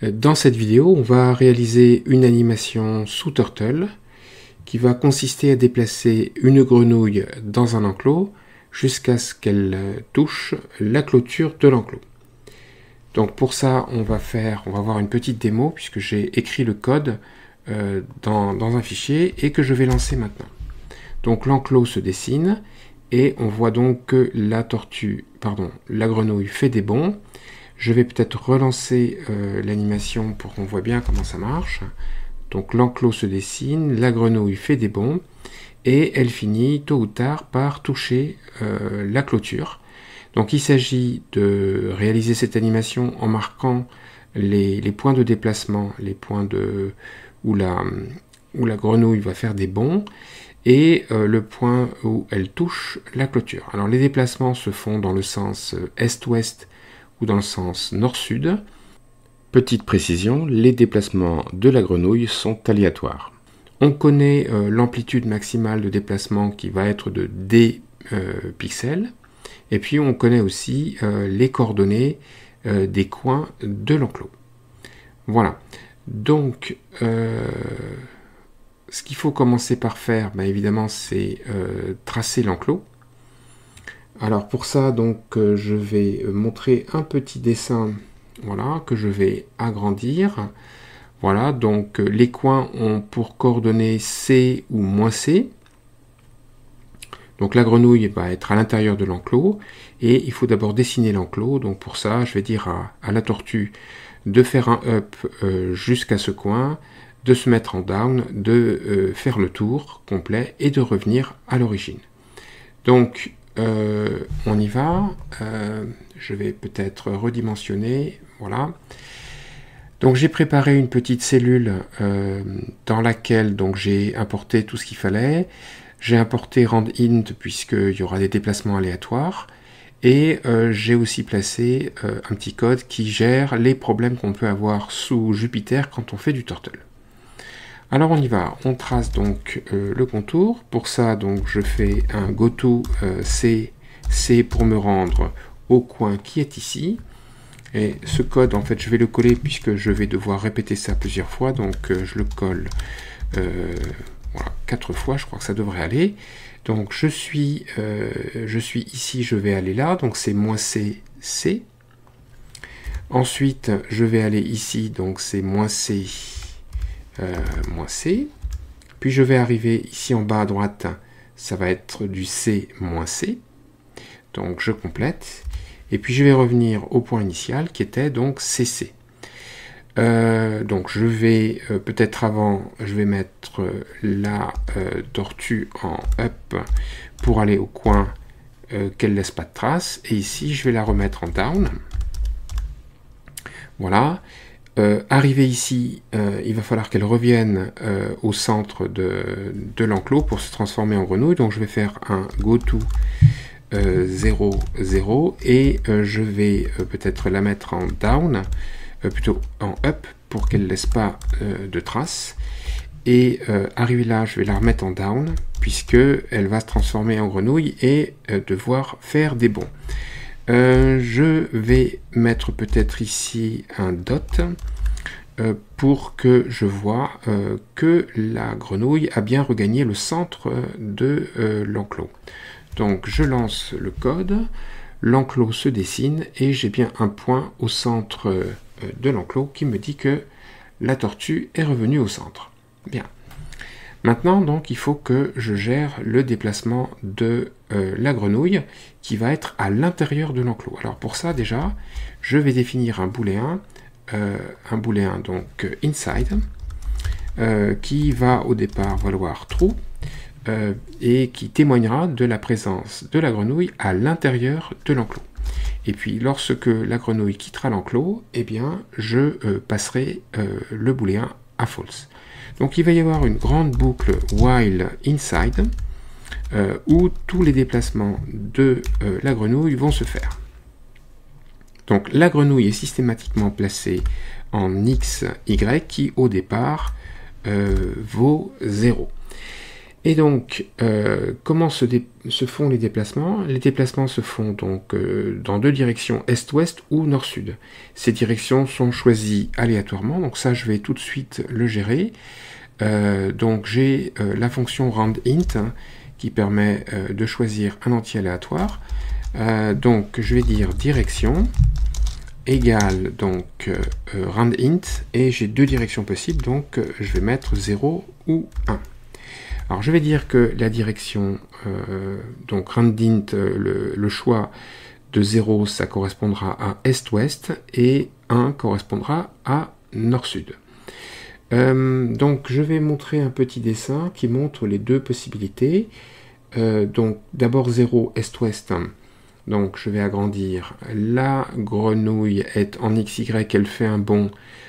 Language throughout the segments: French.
Dans cette vidéo, on va réaliser une animation sous Turtle qui va consister à déplacer une grenouille dans un enclos jusqu'à ce qu'elle touche la clôture de l'enclos. Donc pour ça, on va voir une petite démo puisque j'ai écrit le code dans un fichier et que je vais lancer maintenant. Donc l'enclos se dessine et on voit donc que la grenouille fait des bonds. Je vais peut-être relancer l'animation pour qu'on voit bien comment ça marche. Donc l'enclos se dessine, la grenouille fait des bonds et elle finit tôt ou tard par toucher la clôture. Donc il s'agit de réaliser cette animation en marquant les points de déplacement, les points où la grenouille va faire des bonds et le point où elle touche la clôture. Alors les déplacements se font dans le sens est-ouest ou dans le sens nord-sud. Petite précision, les déplacements de la grenouille sont aléatoires. On connaît l'amplitude maximale de déplacement qui va être de d pixels. Et puis on connaît aussi les coordonnées des coins de l'enclos. Voilà. Donc ce qu'il faut commencer par faire, évidemment, c'est tracer l'enclos. Alors pour ça, donc, je vais montrer un petit dessin, voilà, que je vais agrandir. Voilà, donc les coins ont pour coordonnées C ou moins C. Donc la grenouille va être à l'intérieur de l'enclos et il faut d'abord dessiner l'enclos. Donc pour ça, je vais dire à la tortue de faire un up jusqu'à ce coin, de se mettre en down, de faire le tour complet et de revenir à l'origine. Donc on y va. Je vais peut-être redimensionner. Voilà. Donc j'ai préparé une petite cellule dans laquelle j'ai importé tout ce qu'il fallait. J'ai importé randint puisqu'il y aura des déplacements aléatoires. Et j'ai aussi placé un petit code qui gère les problèmes qu'on peut avoir sous Jupyter quand on fait du Turtle. Alors on y va, on trace donc le contour. Pour ça, donc, je fais un goto C pour me rendre au coin qui est ici. Et ce code, en fait, je vais le coller puisque je vais devoir répéter ça plusieurs fois. Donc je le colle voilà, 4 fois, je crois que ça devrait aller. Donc je suis ici, je vais aller là, donc c'est moins C, C. Ensuite, je vais aller ici, donc c'est moins C, moins C. Puis je vais arriver ici en bas à droite, ça va être du C moins C. Donc je complète. Et puis je vais revenir au point initial qui était donc CC. Donc je vais peut-être avant, je vais mettre la tortue en up pour aller au coin qu'elle laisse pas de traces. Et ici, je vais la remettre en down. Voilà. Arrivé ici, il va falloir qu'elle revienne au centre de l'enclos pour se transformer en grenouille. Donc je vais faire un goto 0, 0 et je vais peut-être la mettre en down, plutôt en up pour qu'elle ne laisse pas de traces. Et arrivé là, je vais la remettre en down puisque elle va se transformer en grenouille et devoir faire des bonds. Je vais mettre peut-être ici un dot pour que je vois que la grenouille a bien regagné le centre de l'enclos. Donc je lance le code, l'enclos se dessine et j'ai bien un point au centre de l'enclos qui me dit que la tortue est revenue au centre. Bien. Maintenant, donc, il faut que je gère le déplacement de la grenouille qui va être à l'intérieur de l'enclos. Alors pour ça, déjà, je vais définir un booléen donc inside, qui va au départ valoir true, et qui témoignera de la présence de la grenouille à l'intérieur de l'enclos. Et puis lorsque la grenouille quittera l'enclos, eh bien je passerai le booléen à false. Donc il va y avoir une grande boucle while inside où tous les déplacements de la grenouille vont se faire. Donc la grenouille est systématiquement placée en x, y qui au départ vaut 0. Et donc, comment se font les déplacements? Les déplacements se font donc dans deux directions, est-ouest ou nord-sud. Ces directions sont choisies aléatoirement, donc ça je vais tout de suite le gérer. Donc j'ai la fonction roundInt hein, qui permet de choisir un entier aléatoire. Donc je vais dire direction égale donc roundInt et j'ai deux directions possibles, donc je vais mettre 0 ou 1. Alors je vais dire que la direction, donc roundInt, le choix de 0, ça correspondra à est-ouest, et 1 correspondra à nord-sud. Donc je vais montrer un petit dessin qui montre les deux possibilités. Donc d'abord 0, est-ouest, donc je vais agrandir. La grenouille est en XY, elle fait un bond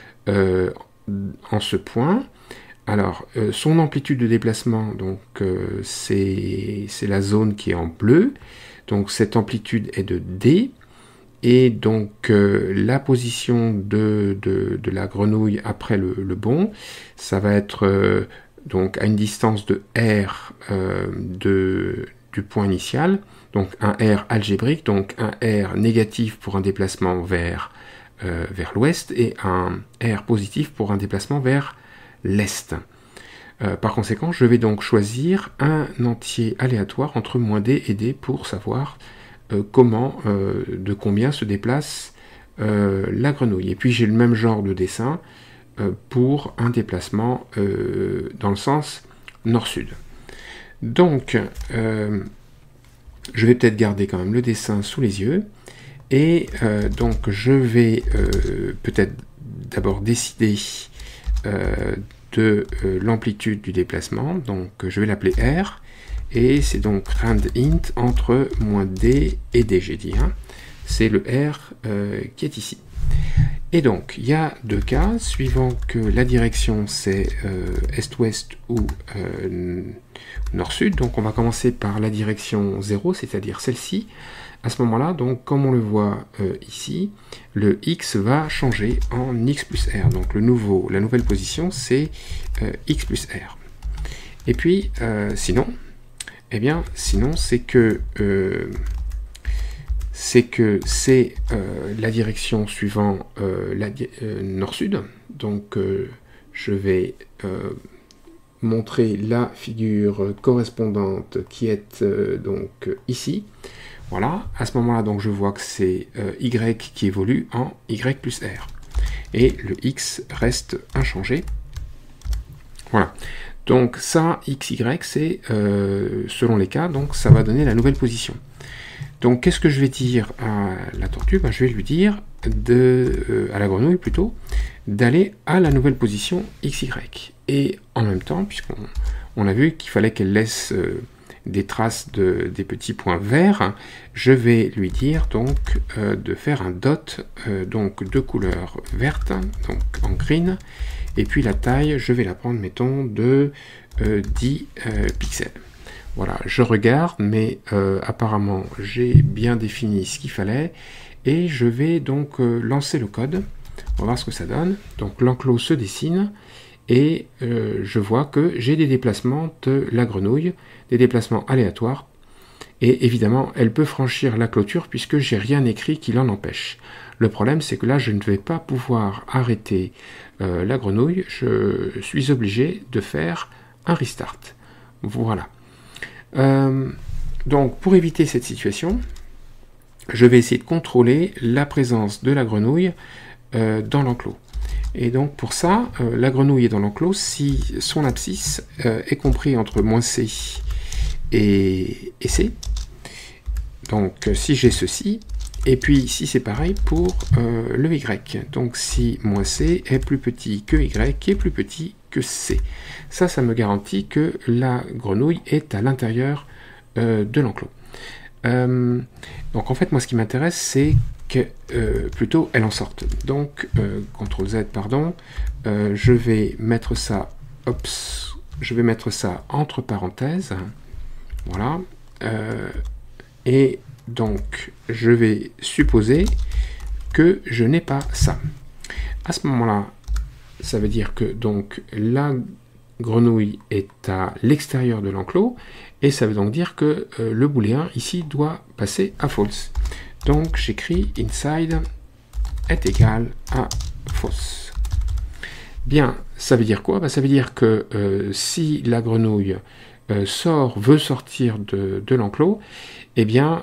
en ce point. Alors, son amplitude de déplacement, donc c'est la zone qui est en bleu. Donc cette amplitude est de D. Et donc la position de la grenouille après le bond, ça va être donc à une distance de R du point initial. Donc un R algébrique, donc un R négatif pour un déplacement vers l'ouest et un R positif pour un déplacement vers l'est. Par conséquent, je vais donc choisir un entier aléatoire entre -d et d pour savoir de combien se déplace la grenouille. Et puis j'ai le même genre de dessin pour un déplacement dans le sens nord-sud. Donc, je vais peut-être garder quand même le dessin sous les yeux. Et donc je vais peut-être d'abord décider de l'amplitude du déplacement, donc je vais l'appeler R, et c'est donc roundInt entre -d et d, j'ai dit, hein. C'est le R qui est ici. Et donc, il y a deux cas, suivant que la direction c'est est-ouest ou nord-sud, donc on va commencer par la direction 0, c'est-à-dire celle-ci. À ce moment-là, donc, comme on le voit ici, le X va changer en X plus R. Donc la nouvelle position, c'est X plus R. Et puis, sinon, c'est que c'est la direction suivant nord-sud. Donc, je vais montrer la figure correspondante qui est donc ici. Voilà, à ce moment-là, donc je vois que c'est Y qui évolue en Y plus R. Et le X reste inchangé. Voilà. Donc ça, X, Y, c'est selon les cas, donc ça va donner la nouvelle position. Donc qu'est-ce que je vais dire à la tortue? Je vais lui dire, à la grenouille plutôt, d'aller à la nouvelle position XY. Et en même temps, puisqu'on a vu qu'il fallait qu'elle laisse des traces des petits points verts, je vais lui dire donc de faire un dot donc de couleur verte, donc en green, et puis la taille, je vais la prendre, mettons, de 10 pixels. Voilà, je regarde, mais apparemment j'ai bien défini ce qu'il fallait, et je vais donc lancer le code. On va voir ce que ça donne. Donc l'enclos se dessine, et je vois que j'ai des déplacements de la grenouille, des déplacements aléatoires, et évidemment elle peut franchir la clôture puisque j'ai rien écrit qui l'en empêche. Le problème, c'est que là je ne vais pas pouvoir arrêter la grenouille, je suis obligé de faire un restart. Voilà. Donc pour éviter cette situation, je vais essayer de contrôler la présence de la grenouille dans l'enclos. Et donc pour ça, la grenouille est dans l'enclos si son abscisse est compris entre -c et C. Donc si j'ai ceci, et puis ici c'est pareil pour le Y. Donc si -c est plus petit que Y qui est plus petit que C. Ça me garantit que la grenouille est à l'intérieur de l'enclos. Donc en fait moi ce qui m'intéresse c'est que plutôt elle en sorte. Donc CTRL Z, pardon, je vais mettre ça, entre parenthèses, voilà, et donc je vais supposer que je n'ai pas ça. À ce moment-là, ça veut dire que donc la grenouille est à l'extérieur de l'enclos, et ça veut donc dire que le booléen ici doit passer à false. Donc j'écris inside est égal à false. Bien, ça veut dire quoi? Ben, ça veut dire que si la grenouille veut sortir de l'enclos, eh bien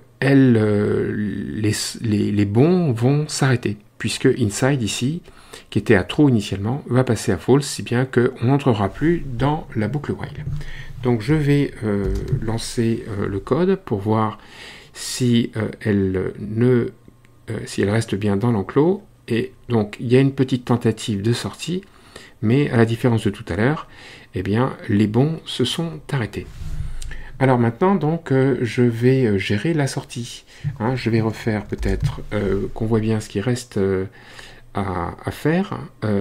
les bonds vont s'arrêter, puisque inside ici, qui était à true initialement, va passer à false, si bien qu'on n'entrera plus dans la boucle while. Donc je vais lancer le code pour voir si elle reste bien dans l'enclos. Et donc il y a une petite tentative de sortie, mais à la différence de tout à l'heure, eh bien les bonds se sont arrêtés. Alors maintenant, donc, je vais gérer la sortie. Hein, je vais refaire peut-être qu'on voit bien ce qui reste à faire.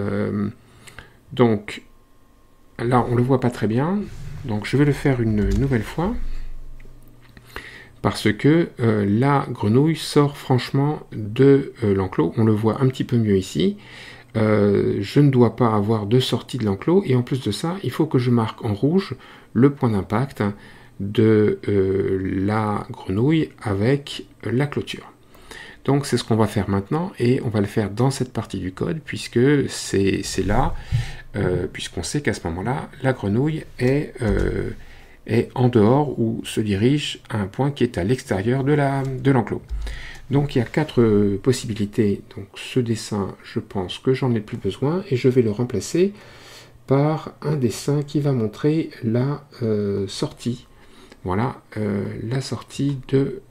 Donc, là, on ne le voit pas très bien. Donc, je vais le faire une nouvelle fois. Parce que la grenouille sort franchement de l'enclos. On le voit un petit peu mieux ici. Je ne dois pas avoir de sortie de l'enclos. Et en plus de ça, il faut que je marque en rouge le point d'impact de la grenouille avec la clôture. Donc c'est ce qu'on va faire maintenant, et on va le faire dans cette partie du code, puisque c'est là, puisqu'on sait qu'à ce moment-là, la grenouille est en dehors, ou se dirige à un point qui est à l'extérieur de l'enclos. Donc il y a 4 possibilités. Donc ce dessin, je pense que j'en ai plus besoin, et je vais le remplacer par un dessin qui va montrer la sortie. Voilà la sortie de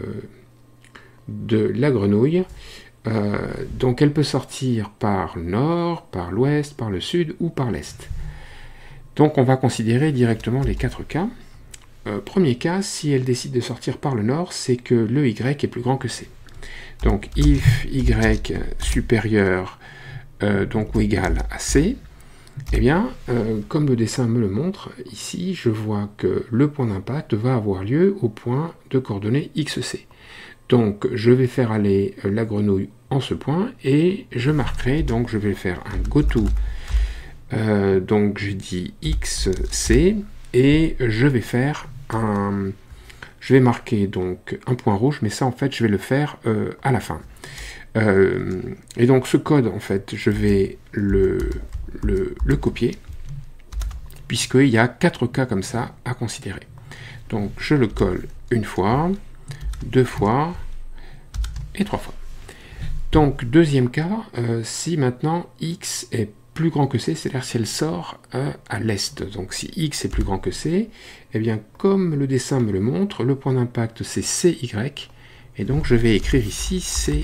la grenouille. Donc elle peut sortir par le nord, par l'ouest, par le sud ou par l'est. Donc on va considérer directement les 4 cas. Premier cas, si elle décide de sortir par le nord, c'est que le y est plus grand que c. Donc if y supérieur donc ou égal à c, eh bien, comme le dessin me le montre, ici, je vois que le point d'impact va avoir lieu au point de coordonnées xc. Donc, je vais faire aller la grenouille en ce point, et je marquerai, donc je vais faire un goto, donc je dis xc, et je vais faire je vais marquer donc un point rouge, mais ça, en fait, je vais le faire à la fin. Et donc, ce code, en fait, je vais le copier, puisqu'il y a 4 cas comme ça à considérer. Donc je le colle une fois, 2 fois et 3 fois. Donc deuxième cas, si maintenant x est plus grand que c, c'est-à-dire si elle sort à l'est. Donc si x est plus grand que c, eh bien comme le dessin me le montre, le point d'impact c'est cy, et donc je vais écrire ici cy.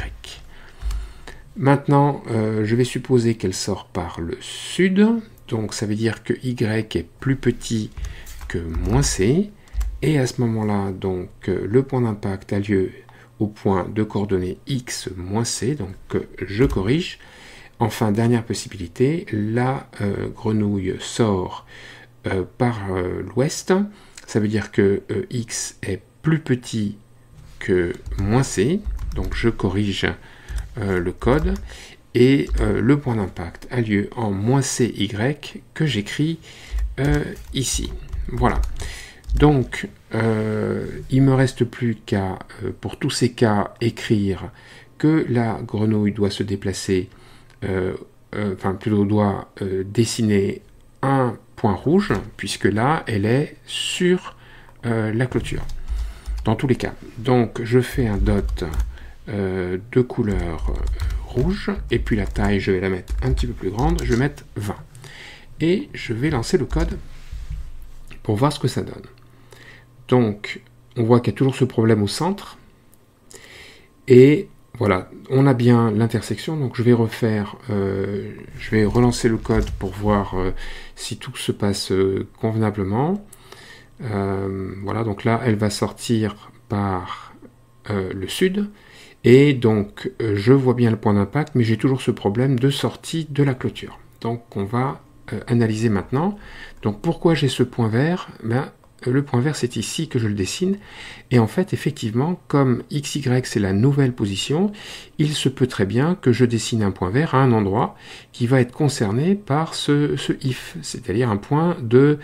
Maintenant, je vais supposer qu'elle sort par le sud, donc ça veut dire que y est plus petit que moins c, et à ce moment-là, donc le point d'impact a lieu au point de coordonnées x moins c, donc je corrige. Enfin, dernière possibilité, la grenouille sort par l'ouest, ça veut dire que x est plus petit que moins c, donc je corrige le code, et le point d'impact a lieu en moins cy que j'écris ici. Voilà. Donc, il me reste plus qu'à, pour tous ces cas, écrire que la grenouille doit se déplacer, enfin plutôt doit dessiner un point rouge, puisque là, elle est sur la clôture. Dans tous les cas. Donc, je fais un dot de couleur rouge, et puis la taille je vais la mettre un petit peu plus grande, je vais mettre 20, et je vais lancer le code pour voir ce que ça donne. Donc on voit qu'il y a toujours ce problème au centre, et voilà, on a bien l'intersection. Donc je vais refaire, je vais relancer le code pour voir si tout se passe convenablement. Voilà, donc là elle va sortir par le sud, et donc je vois bien le point d'impact, mais j'ai toujours ce problème de sortie de la clôture. Donc on va analyser maintenant. Donc pourquoi j'ai ce point vert? Ben, le point vert c'est ici que je le dessine, et en fait effectivement comme XY c'est la nouvelle position, il se peut très bien que je dessine un point vert à un endroit qui va être concerné par ce if, c'est-à-dire un point de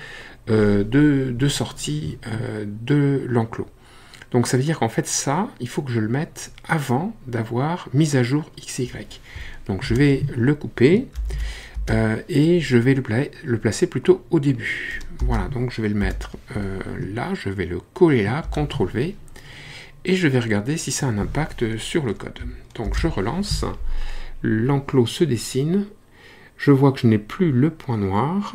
sortie de l'enclos. Donc ça veut dire qu'en fait ça, il faut que je le mette avant d'avoir mis à jour XY. Donc je vais le couper et je vais le placer plutôt au début. Voilà, donc je vais le mettre là, je vais le coller là, CTRL V, et je vais regarder si ça a un impact sur le code. Donc je relance, l'enclos se dessine, je vois que je n'ai plus le point noir,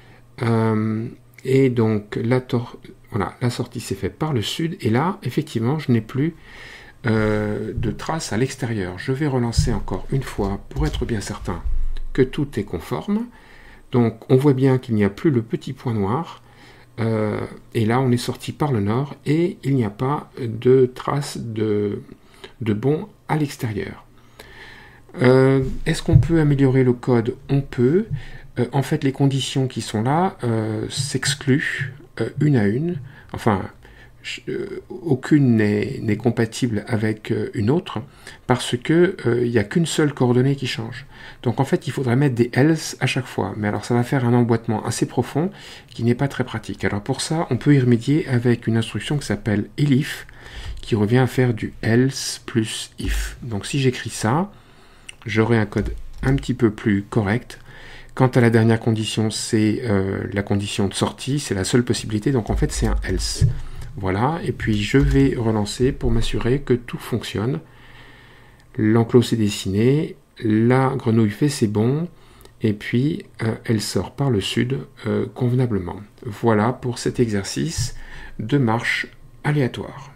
et donc voilà, la sortie s'est faite par le sud, et là, effectivement, je n'ai plus de traces à l'extérieur. Je vais relancer encore une fois pour être bien certain que tout est conforme. Donc, on voit bien qu'il n'y a plus le petit point noir, et là, on est sorti par le nord, et il n'y a pas de traces de bond à l'extérieur. Est-ce qu'on peut améliorer le code? On peut. En fait, les conditions qui sont là s'excluent une à une. Enfin, aucune n'est compatible avec une autre parce que il n'y a qu'une seule coordonnée qui change. Donc en fait, il faudrait mettre des else à chaque fois. Mais alors, ça va faire un emboîtement assez profond qui n'est pas très pratique. Alors pour ça, on peut y remédier avec une instruction qui s'appelle elif, qui revient à faire du else plus if. Donc si j'écris ça, j'aurai un code un petit peu plus correct. Quant à la dernière condition, c'est la condition de sortie, c'est la seule possibilité, donc en fait c'est un else. Voilà, et puis je vais relancer pour m'assurer que tout fonctionne. L'enclos s'est dessiné, la grenouille fait ses bonds, et puis elle sort par le sud convenablement. Voilà pour cet exercice de marche aléatoire.